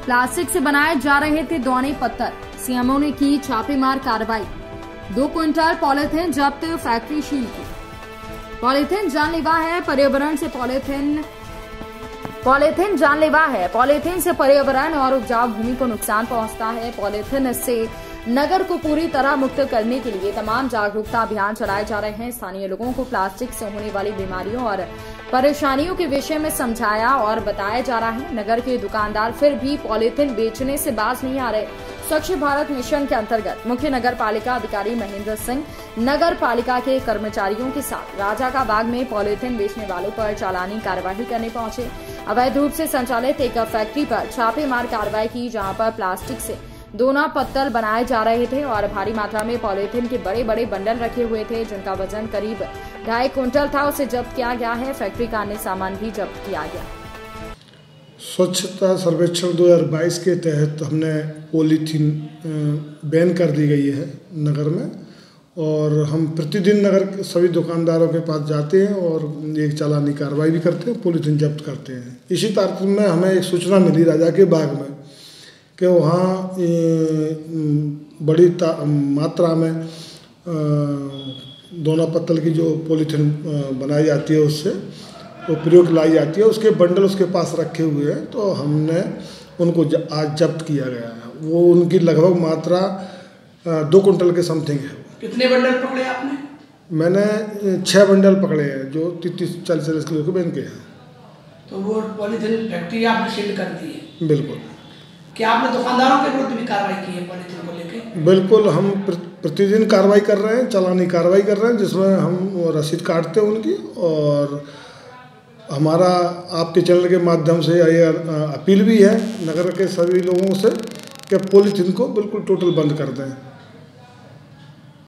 Plastic से बनाए जा रहे थे दौने पत्थर। सीएमओ ने की छापेमार कार्रवाई। 2 क्विंटल पॉलीथिन जब्त, फैक्ट्री सील की। पॉलीथिन जानलेवा है, पर्यावरण से पॉलीथिन जानलेवा है। पॉलीथिन से पर्यावरण और उपजाऊ भूमि को नुकसान पहुंचता है। पॉलीथिन से नगर को पूरी तरह मुक्त करने के लिए तमाम जागरूकता अभियान चलाए जा रहे हैं। स्थानीय लोगों को प्लास्टिक से होने वाली बीमारियों और परेशानियों के विषय में समझाया और बताया जा रहा है। नगर के दुकानदार फिर भी पॉलीथिन बेचने से बाज नहीं आ रहे। स्वच्छ भारत मिशन के अंतर्गत मुख्य नगर पालिका अधिकारी महेंद्र सिंह नगर पालिका के कर्मचारियों के साथ राजा का बाग में पॉलीथिन बेचने वालों पर चालानी कार्यवाही करने पहुंचे। अवैध रूप से संचालित एक फैक्ट्री पर छापेमार कार्रवाई की, जहां पर प्लास्टिक से दोना पत्तल बनाए जा रहे थे और भारी मात्रा में पॉलीथिन के बड़े बड़े बंडल रखे हुए थे, जिनका वजन करीब 2.5 क्विंटल था। उसे जब्त किया गया है। फैक्ट्री का अन्य सामान भी जब्त किया गया। स्वच्छता सर्वेक्षण 2022 के तहत हमने पॉलीथीन बैन कर दी गई है नगर में, और हम प्रतिदिन नगर के सभी दुकानदारों के पास जाते हैं और एक चालानी कार्रवाई भी करते हैं, पॉलीथीन जब्त करते हैं। इसी तारतम्य में हमें एक सूचना मिली राजा के बाग में कि वहाँ बड़ी मात्रा में दोना पत्तल की जो पॉलीथीन बनाई जाती है उससे वो प्रयोग लाई जाती है, उसके बंडल उसके पास रखे हुए हैं। तो हमने उनको आज जब्त किया गया है। वो उनकी लगभग मात्रा 2 क्विंटल के समथिंग है। कितने बंडल पकड़े आपने? मैंने 6 बंडल पकड़े हैं जो 30-40 किलो के बन के हैं। तो वो पॉलीथीन फैक्ट्री आपने सील कर दी है? बिल्कुल। क्या आपने दुकानदारों के विरुद्ध भी कार्रवाई की है पॉलीथीन को लेकर? बिल्कुल, हम प्रतिदिन कार्रवाई कर रहे हैं, चालानी कार्रवाई कर रहे हैं, जिसमें हम रसीद काटते हैं उनकी। और हमारा आपके चैनल के माध्यम से ये अपील भी है नगर के सभी लोगों से कि पॉलीथीन को बिल्कुल टोटल बंद कर दें।